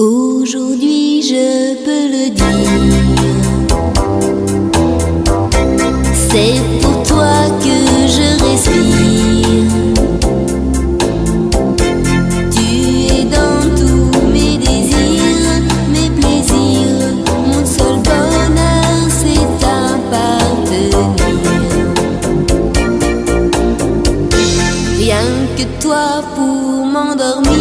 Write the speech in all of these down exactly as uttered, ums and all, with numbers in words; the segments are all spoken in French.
Aujourd'hui je peux le dire, c'est pour toi que je respire. Tu es dans tous mes désirs, mes plaisirs, mon seul bonheur c'est t'appartenir. Rien que toi pour m'endormir,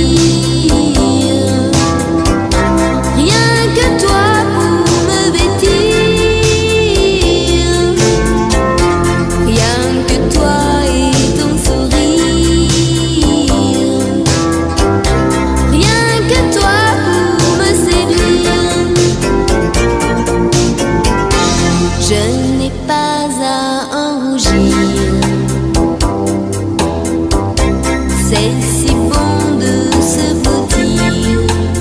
c'est si bon de se blottir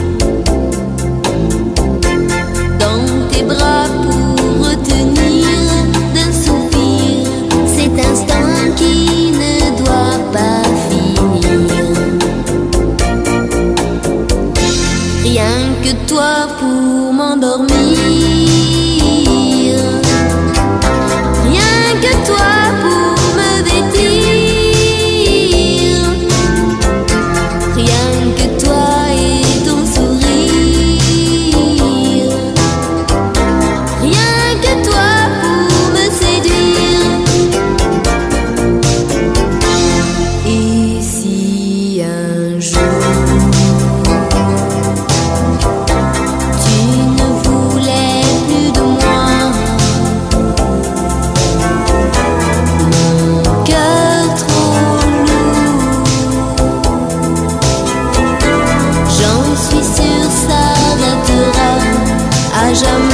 dans tes bras pour retenir d'un soupir cet instant qui ne doit pas finir. Rien que toi pour m'endormir, rien que toi pour me vêtir. Jamais